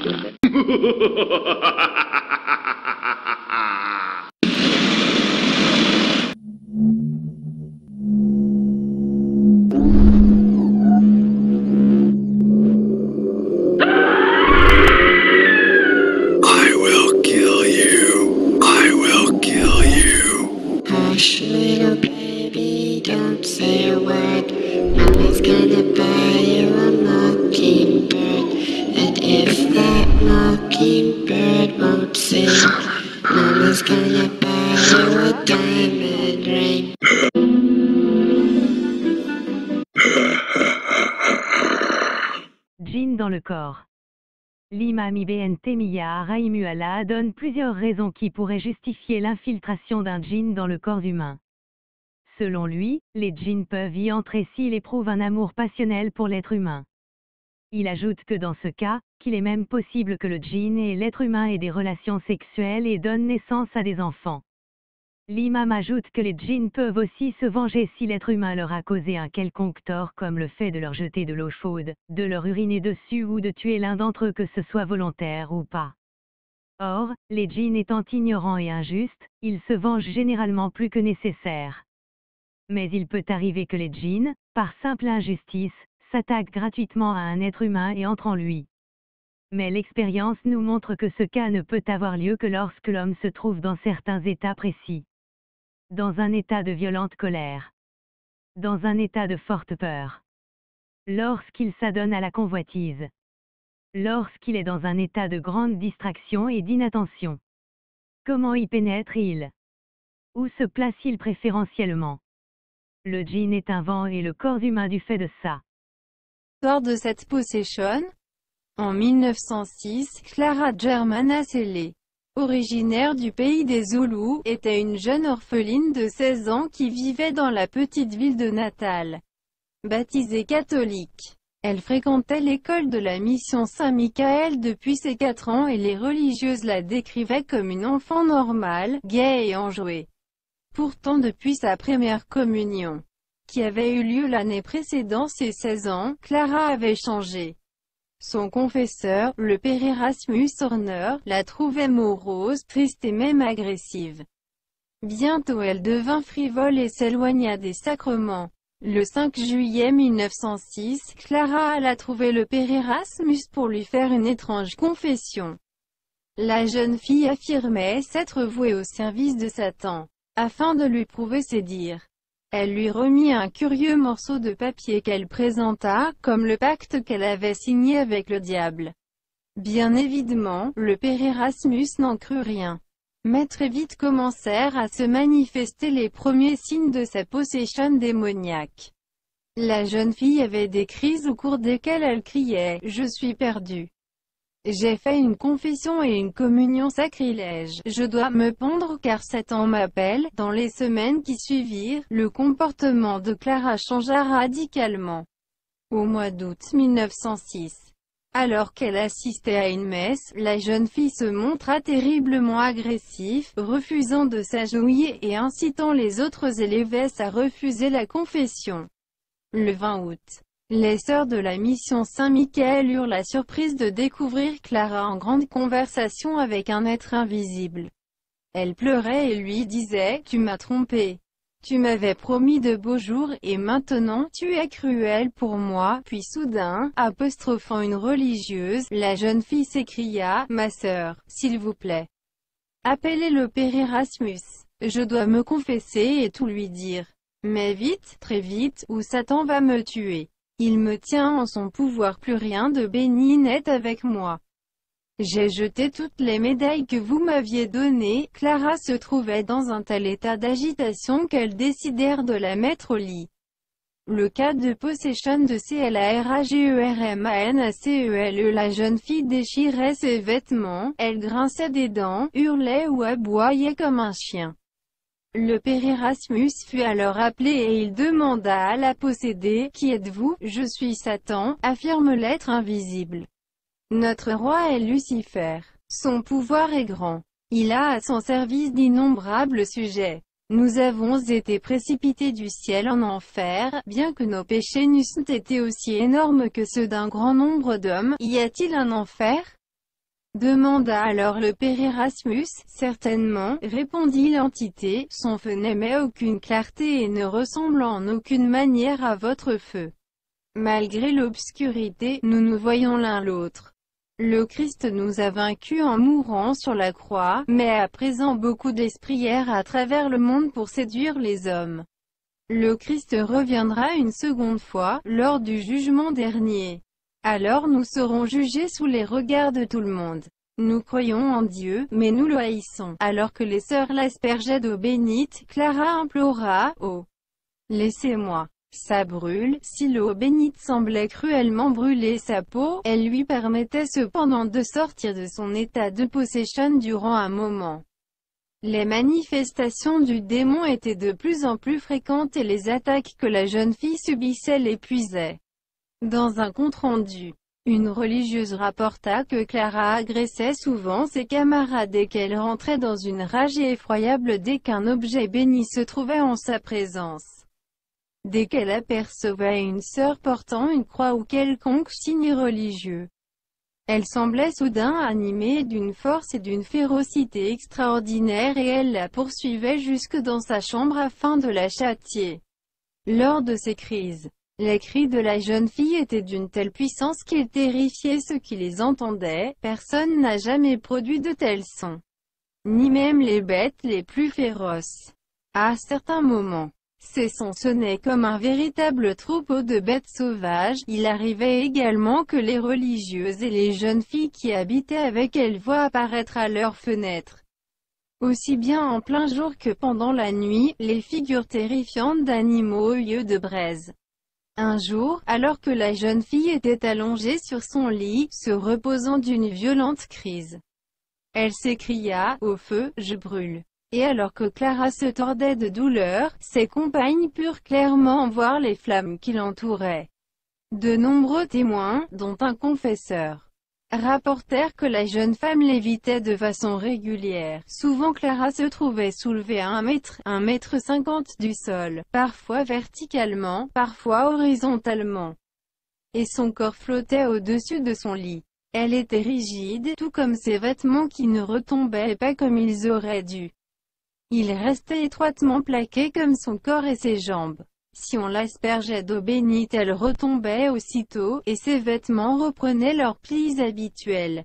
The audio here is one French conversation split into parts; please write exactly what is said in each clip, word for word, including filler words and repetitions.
I will kill you. I will kill you. Hush, little baby, don't say a word. Mama's gonna buy you a mockingbird. And if that mockingbird won't sing, Mama's gonna buy you a diamond ring. Djinn dans le corps. L'imam Ibn Taymiyyah rahimahullah donne plusieurs raisons qui pourraient justifier l'infiltration d'un djinn dans le corps humain. Selon lui, les djinns peuvent y entrer s'ils éprouvent un amour passionnel pour l'être humain. Il ajoute que dans ce cas, qu'il est même possible que le djinn et l'être humain aient des relations sexuelles et donnent naissance à des enfants. L'imam ajoute que les djinns peuvent aussi se venger si l'être humain leur a causé un quelconque tort comme le fait de leur jeter de l'eau chaude, de leur uriner dessus ou de tuer l'un d'entre eux que ce soit volontaire ou pas. Or, les djinns étant ignorants et injustes, ils se vengent généralement plus que nécessaire. Mais il peut arriver que les djinns, par simple injustice, s'attaquent gratuitement à un être humain et entrent en lui. Mais l'expérience nous montre que ce cas ne peut avoir lieu que lorsque l'homme se trouve dans certains états précis. Dans un état de violente colère. Dans un état de forte peur. Lorsqu'il s'adonne à la convoitise. Lorsqu'il est dans un état de grande distraction et d'inattention. Comment y pénètre-t-il? Où se place-t-il préférentiellement? Le djinn est un vent et le corps humain du fait de ça. Lors de cette possession, en mille neuf cent six, Clara Germana Selle, originaire du pays des Zoulous, était une jeune orpheline de seize ans qui vivait dans la petite ville de Natal. Baptisée catholique, elle fréquentait l'école de la mission Saint-Michael depuis ses quatre ans et les religieuses la décrivaient comme une enfant normale, gaie et enjouée. Pourtant depuis sa première communion, qui avait eu lieu l'année précédant ses seize ans, Clara avait changé. Son confesseur, le père Erasmus Horner, la trouvait morose, triste et même agressive. Bientôt elle devint frivole et s'éloigna des sacrements. Le cinq juillet mille neuf cent six, Clara alla trouver le père Erasmus pour lui faire une étrange confession. La jeune fille affirmait s'être vouée au service de Satan, afin de lui prouver ses dires. Elle lui remit un curieux morceau de papier qu'elle présenta, comme le pacte qu'elle avait signé avec le diable. Bien évidemment, le père Erasmus n'en crut rien. Mais très vite commencèrent à se manifester les premiers signes de sa possession démoniaque. La jeune fille avait des crises au cours desquelles elle criait « Je suis perdue. J'ai fait une confession et une communion sacrilège. Je dois me pendre car Satan m'appelle. » Dans les semaines qui suivirent, le comportement de Clara changea radicalement. Au mois d'août mille neuf cent six, alors qu'elle assistait à une messe, la jeune fille se montra terriblement agressive, refusant de s'agenouiller et incitant les autres élèves à refuser la confession. Le vingt août, les sœurs de la mission Saint-Michael eurent la surprise de découvrir Clara en grande conversation avec un être invisible. Elle pleurait et lui disait « Tu m'as trompé. Tu m'avais promis de beaux jours et maintenant tu es cruelle pour moi. » Puis soudain, apostrophant une religieuse, la jeune fille s'écria « Ma sœur, s'il vous plaît, appelez le père Erasmus. Je dois me confesser et tout lui dire. Mais vite, très vite, ou Satan va me tuer. Il me tient en son pouvoir, plus rien de béni n'est avec moi. J'ai jeté toutes les médailles que vous m'aviez données. » Clara se trouvait dans un tel état d'agitation qu'elles décidèrent de la mettre au lit. Le cas de possession de Clagermanacele, la jeune fille déchirait ses vêtements, elle grinçait des dents, hurlait ou aboyait comme un chien. Le père Erasmus fut alors appelé et il demanda à la possédée « Qui êtes-vous » ? « Je suis Satan », affirme l'être invisible. Notre roi est Lucifer. Son pouvoir est grand. Il a à son service d'innombrables sujets. Nous avons été précipités du ciel en enfer, bien que nos péchés n'eussent été aussi énormes que ceux d'un grand nombre d'hommes. Y a-t-il un enfer? demanda alors le père Erasmus. Certainement, répondit l'entité, son feu n'émet aucune clarté et ne ressemble en aucune manière à votre feu. Malgré l'obscurité, nous nous voyons l'un l'autre. Le Christ nous a vaincus en mourant sur la croix, mais à présent beaucoup d'esprits errent à travers le monde pour séduire les hommes. Le Christ reviendra une seconde fois, lors du jugement dernier. Alors nous serons jugés sous les regards de tout le monde. Nous croyons en Dieu, mais nous le haïssons. Alors que les sœurs l'aspergeaient d'eau bénite, Clara implora, « Oh, laissez-moi. » Ça brûle. Si l'eau bénite semblait cruellement brûler sa peau, elle lui permettait cependant de sortir de son état de possession durant un moment. Les manifestations du démon étaient de plus en plus fréquentes et les attaques que la jeune fille subissait l'épuisaient. Dans un compte-rendu, une religieuse rapporta que Clara agressait souvent ses camarades et qu'elle rentrait dans une rage effroyable dès qu'un objet béni se trouvait en sa présence. Dès qu'elle apercevait une sœur portant une croix ou quelconque signe religieux, elle semblait soudain animée d'une force et d'une férocité extraordinaires et elle la poursuivait jusque dans sa chambre afin de la châtier. Lors de ces crises, les cris de la jeune fille étaient d'une telle puissance qu'ils terrifiaient ceux qui les entendaient. Personne n'a jamais produit de tels sons, ni même les bêtes les plus féroces. À certains moments, ces sons sonnaient comme un véritable troupeau de bêtes sauvages. Il arrivait également que les religieuses et les jeunes filles qui habitaient avec elles voient apparaître à leurs fenêtres, aussi bien en plein jour que pendant la nuit, les figures terrifiantes d'animaux aux yeux de braise. Un jour, alors que la jeune fille était allongée sur son lit, se reposant d'une violente crise, elle s'écria, « Au feu, je brûle !» Et alors que Clara se tordait de douleur, ses compagnes purent clairement voir les flammes qui l'entouraient. De nombreux témoins, dont un confesseur, rapportèrent que la jeune femme lévitait de façon régulière. Souvent Clara se trouvait soulevée à un mètre, un mètre cinquante du sol, parfois verticalement, parfois horizontalement. Et son corps flottait au-dessus de son lit. Elle était rigide, tout comme ses vêtements qui ne retombaient pas comme ils auraient dû. Ils restaient étroitement plaqués comme son corps et ses jambes. Si on l'aspergeait d'eau bénite, elle retombait aussitôt, et ses vêtements reprenaient leurs plis habituels.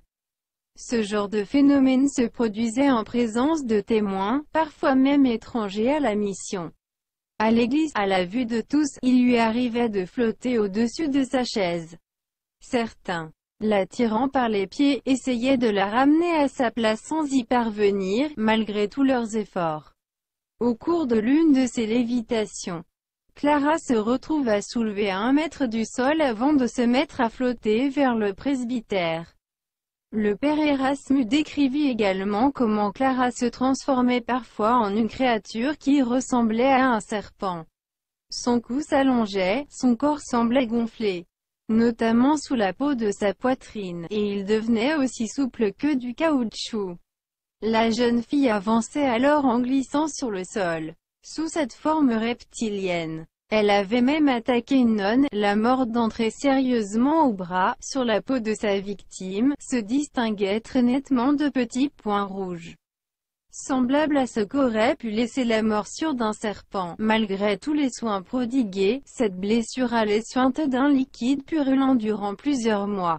Ce genre de phénomène se produisait en présence de témoins, parfois même étrangers à la mission. À l'église, à la vue de tous, il lui arrivait de flotter au-dessus de sa chaise. Certains, la tirant par les pieds, essayaient de la ramener à sa place sans y parvenir, malgré tous leurs efforts. Au cours de l'une de ces lévitations, Clara se retrouva soulevée à un mètre du sol avant de se mettre à flotter vers le presbytère. Le père Erasmus décrivit également comment Clara se transformait parfois en une créature qui ressemblait à un serpent. Son cou s'allongeait, son corps semblait gonfler, notamment sous la peau de sa poitrine, et il devenait aussi souple que du caoutchouc. La jeune fille avançait alors en glissant sur le sol, sous cette forme reptilienne. Elle avait même attaqué une nonne, la mordant très sérieusement au bras. Sur la peau de sa victime, se distinguaient très nettement de petits points rouges, semblables à ce qu'aurait pu laisser la morsure d'un serpent. Malgré tous les soins prodigués, cette blessure allait suinter d'un liquide purulent durant plusieurs mois.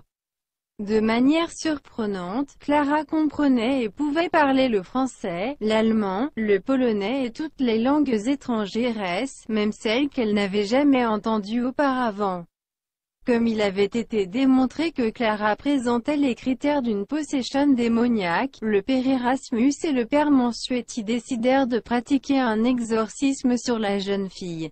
De manière surprenante, Clara comprenait et pouvait parler le français, l'allemand, le polonais et toutes les langues étrangères, même celles qu'elle n'avait jamais entendues auparavant. Comme il avait été démontré que Clara présentait les critères d'une possession démoniaque, le père Erasmus et le père Mansuetti décidèrent de pratiquer un exorcisme sur la jeune fille.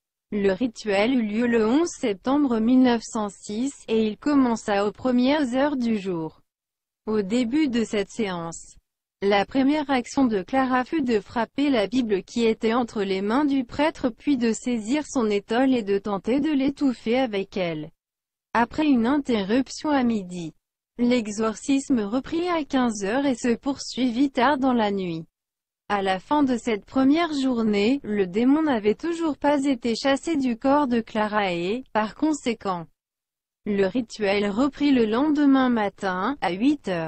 Le rituel eut lieu le onze septembre mille neuf cent six, et il commença aux premières heures du jour. Au début de cette séance, la première action de Clara fut de frapper la Bible qui était entre les mains du prêtre puis de saisir son étole et de tenter de l'étouffer avec elle. Après une interruption à midi, l'exorcisme reprit à quinze heures et se poursuivit tard dans la nuit. À la fin de cette première journée, le démon n'avait toujours pas été chassé du corps de Clara et, par conséquent, le rituel reprit le lendemain matin, à huit heures.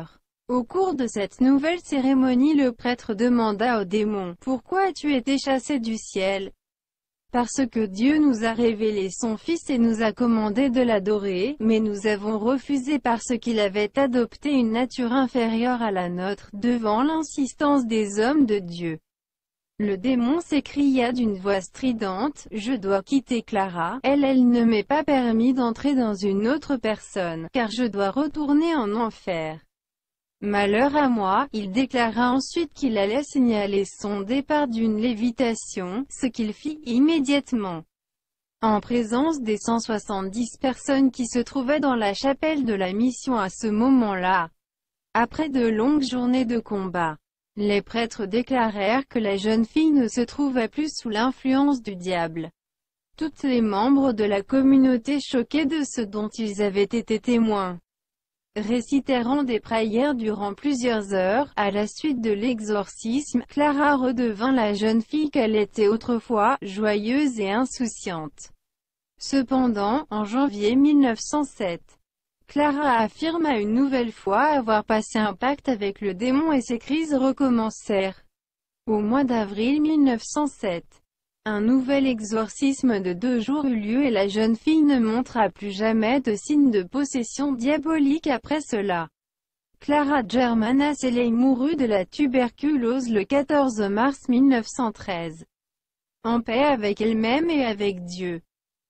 Au cours de cette nouvelle cérémonie, le prêtre demanda au démon, « Pourquoi as-tu été chassé du ciel ?» Parce que Dieu nous a révélé son Fils et nous a commandé de l'adorer, mais nous avons refusé parce qu'il avait adopté une nature inférieure à la nôtre, devant l'insistance des hommes de Dieu. Le démon s'écria d'une voix stridente, « Je dois quitter Clara, elle elle ne m'est pas permis d'entrer dans une autre personne, car je dois retourner en enfer. Malheur à moi !» Il déclara ensuite qu'il allait signaler son départ d'une lévitation, ce qu'il fit immédiatement. En présence des cent soixante-dix personnes qui se trouvaient dans la chapelle de la mission à ce moment-là. Après de longues journées de combat, les prêtres déclarèrent que la jeune fille ne se trouvait plus sous l'influence du diable. Tous les membres de la communauté, choqués de ce dont ils avaient été témoins, récitèrent des prières durant plusieurs heures. À la suite de l'exorcisme, Clara redevint la jeune fille qu'elle était autrefois, joyeuse et insouciante. Cependant, en janvier mille neuf cent sept, Clara affirma une nouvelle fois avoir passé un pacte avec le démon et ses crises recommencèrent. Au mois d'avril mille neuf cent sept, un nouvel exorcisme de deux jours eut lieu et la jeune fille ne montra plus jamais de signes de possession diabolique après cela. Clara Germana Cele mourut de la tuberculose le quatorze mars mille neuf cent treize. En paix avec elle-même et avec Dieu.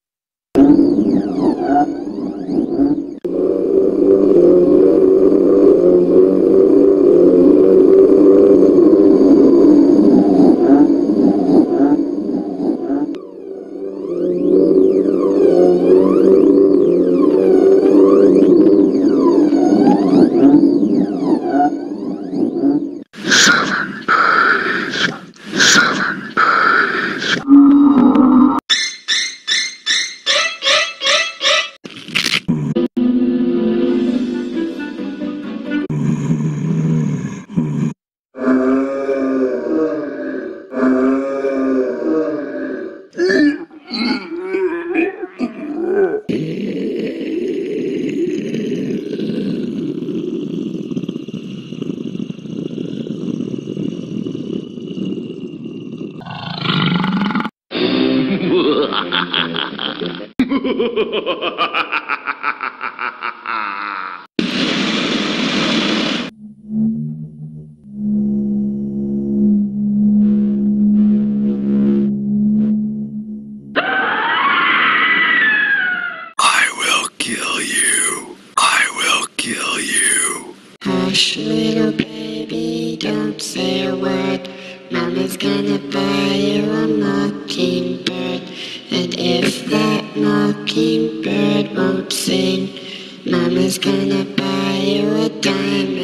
Hush, little baby, don't say a word. Mama's gonna buy you a mockingbird. And if that mockingbird won't sing, Mama's gonna buy you a diamond.